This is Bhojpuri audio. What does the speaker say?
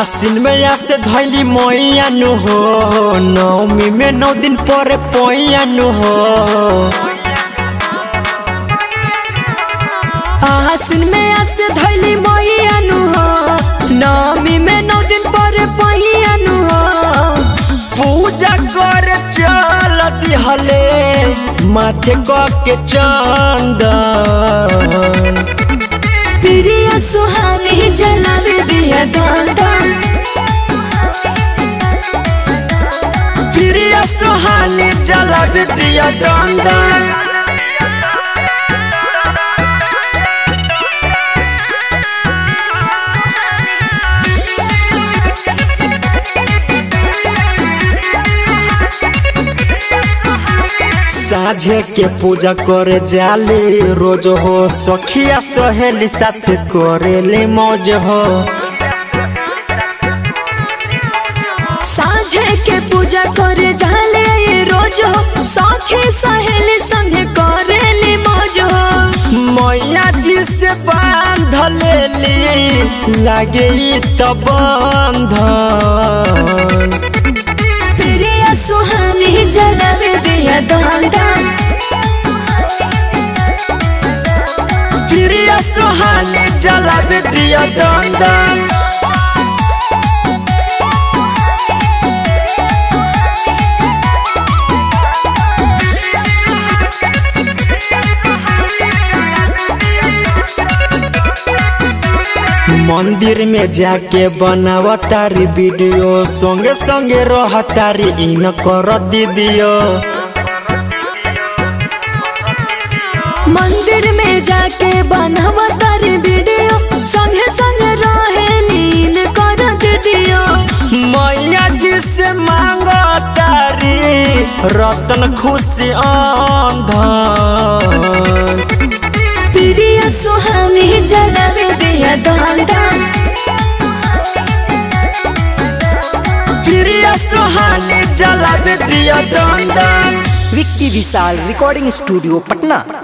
आसिन में आसे धैली मैया नु हो, नवमी में 9 दिन पर पैया नु हो। आसिन में आसे धैली मैया नु हो, नवमी में 9 दिन पर पैया नु हो। पूजा कर चल दिहले माथे के चंदन, प्रिय सुहानी जलावे दिया दान, प्रिय सुहानी जलावे दिया दान। साझे के पूजा करे जाले रोज हो, सखिया सहेली साथ करेले मौज हो। साझे के पूजा करे जाले रोज हो, सखी सहेली संगे करेले मौज हो। मैया जी से बांध लेली लागे तो बंधन, प्रिय सुहानी जलावे दिया दान, प्रिय सुहानी जलावे दिया दान। मंदिर में जाके बनावा तारी वीडियो, संगे संगे रह तारी इन कर दीदियो। मंदिर में जाके बनावा तारी वीडियो, संगे संगे रहे लीन कर दीदियो। मैया जी से मांगो तारी रतन खुशी अंधन, प्रिय सुहानी जलावे दिया दान, प्रिय सुहानी जलावे दिया दान। Vicky Vishal recording studio Patna.